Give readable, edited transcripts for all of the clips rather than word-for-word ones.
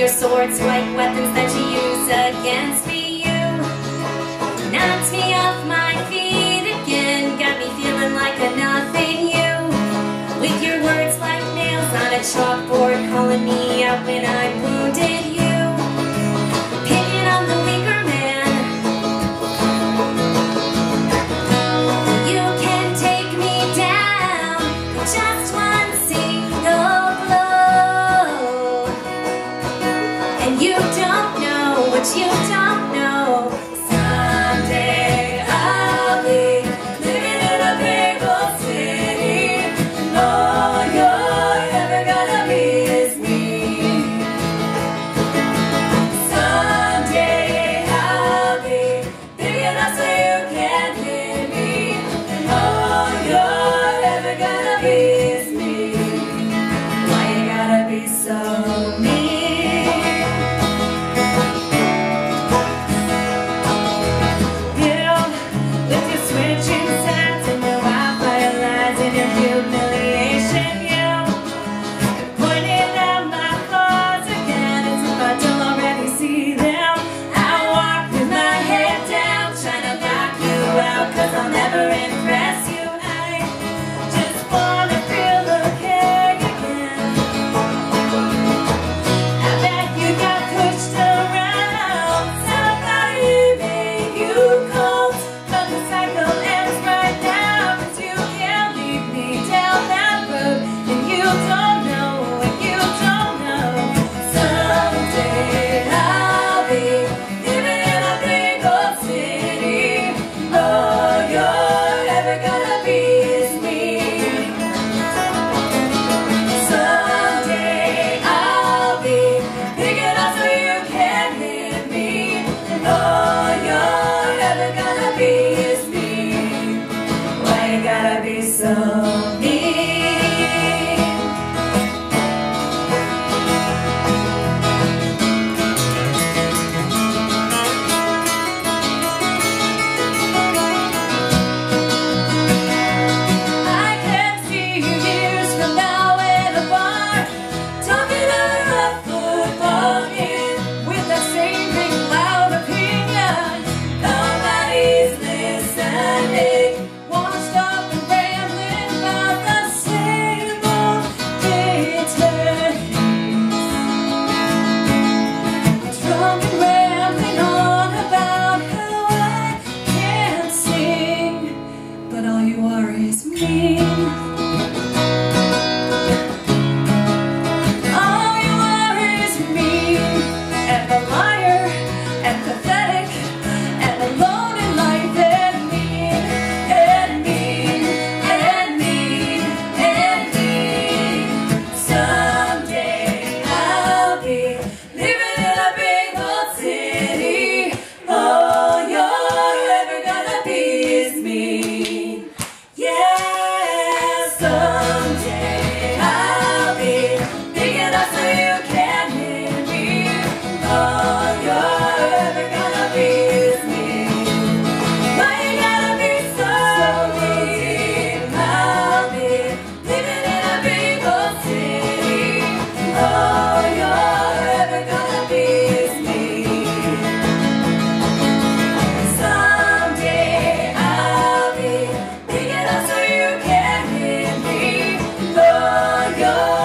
your swords like weapons that you use against me. You knocked me off my feet again, got me feeling like a nothing. You, with your words like nails on a chalkboard, calling me out when I wounded you, picking on the weaker man. You can take me down with just one single blow, and you don't know what you don't know. Someday I'll be living in a big old city, and all you're ever gonna be is me. Someday I'll be big enough so you can't hear me, and all you're ever gonna be is me. Why you gotta be so mean? I'll never impress you. I just wanna feel okay again. I bet you got pushed around. Somebody made you cold, but the cycle ends right now, 'cause you can't lead me down that road, and you don't know, and you don't know. Someday I'll be living in a big old city. All you're ever gonna be is me. Someday I'll be big enough so you can hear me, and all you're ever gonna be is me. Why you gotta be so mean?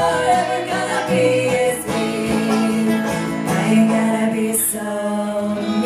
You gotta be so